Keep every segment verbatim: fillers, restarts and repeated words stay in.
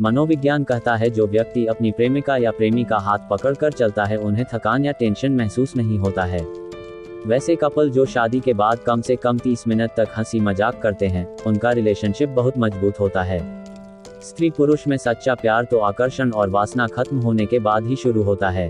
मनोविज्ञान कहता है जो व्यक्ति अपनी प्रेमिका या प्रेमी का हाथ पकड़कर चलता है उन्हें थकान या टेंशन महसूस नहीं होता है। वैसे कपल जो शादी के बाद कम से कम तीस मिनट तक हंसी मजाक करते हैं, उनका रिलेशनशिप बहुत मजबूत होता है। स्त्री पुरुष में सच्चा प्यार तो आकर्षण और वासना खत्म होने के बाद ही शुरू होता है।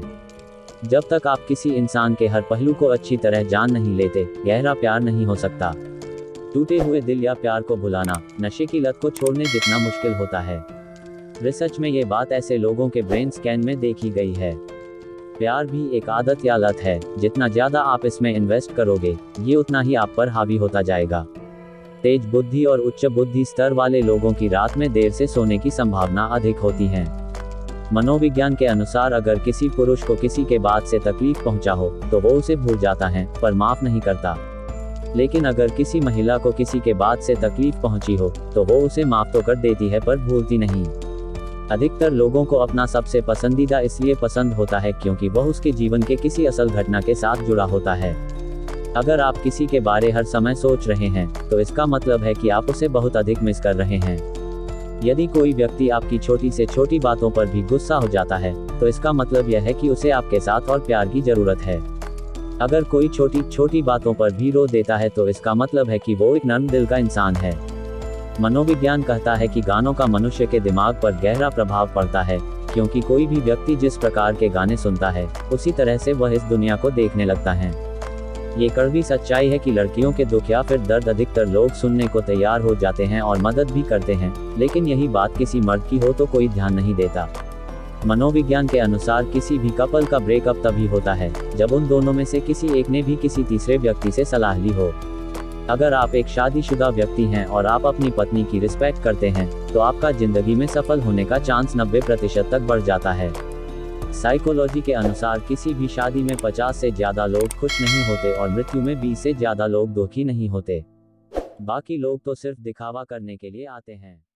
जब तक आप किसी इंसान के हर पहलू को अच्छी तरह जान नहीं लेते, गहरा प्यार नहीं हो सकता। टूटे हुए दिल या प्यार को भुलाना, नशे की लत को छोड़ने जितना मुश्किल होता है। रिसर्च में ये बात ऐसे लोगों के ब्रेन स्कैन में देखी गई है। प्यार भी एक आदत या लत है, जितना ज्यादा आप इसमें इन्वेस्ट करोगे, ये उतना ही आप पर हावी होता जाएगा। तेज बुद्धि और उच्च बुद्धि स्तर वाले लोगों की रात में देर से सोने की संभावना अधिक होती है। मनोविज्ञान के अनुसार अगर किसी पुरुष को किसी के बात से तकलीफ पहुंचा हो तो वो उसे भूल जाता है, पर माफ नहीं करता। लेकिन अगर किसी महिला को किसी के बात से तकलीफ पहुंची हो तो वो उसे माफ तो कर देती है, पर भूलती नहीं। अधिकतर लोगों को अपना सबसे पसंदीदा इसलिए पसंद होता है क्योंकि वह उसके जीवन के किसी असल घटना के साथ जुड़ा होता है। अगर आप किसी के बारे हर समय सोच रहे हैं तो इसका मतलब है कि आप उसे बहुत अधिक मिस कर रहे हैं। यदि कोई व्यक्ति आपकी छोटी से छोटी बातों पर भी गुस्सा हो जाता है तो इसका मतलब यह है कि उसे आपके साथ और प्यार की जरूरत है। अगर कोई छोटी छोटी बातों पर भी रो देता है तो इसका मतलब है कि वो एक नर्म दिल का इंसान है। मनोविज्ञान कहता है कि गानों का मनुष्य के दिमाग पर गहरा प्रभाव पड़ता है, क्योंकि कोई भी व्यक्ति जिस प्रकार के गाने सुनता है उसी तरह से वह इस दुनिया को देखने लगता है। ये कड़वी सच्चाई है कि लड़कियों के दुख या फिर दर्द अधिकतर लोग सुनने को तैयार हो जाते हैं और मदद भी करते हैं, लेकिन यही बात किसी मर्द की हो तो कोई ध्यान नहीं देता। मनोविज्ञान के अनुसार किसी भी कपल का ब्रेकअप तभी होता है जब उन दोनों में से किसी एक ने भी किसी तीसरे व्यक्ति से सलाह ली हो। अगर आप एक शादीशुदा व्यक्ति हैं और आप अपनी पत्नी की रिस्पेक्ट करते हैं तो आपका जिंदगी में सफल होने का चांस नब्बे प्रतिशत तक बढ़ जाता है। साइकोलॉजी के अनुसार किसी भी शादी में पचास से ज्यादा लोग खुश नहीं होते और मृत्यु में बीस से ज्यादा लोग दुखी नहीं होते। बाकी लोग तो सिर्फ दिखावा करने के लिए आते हैं।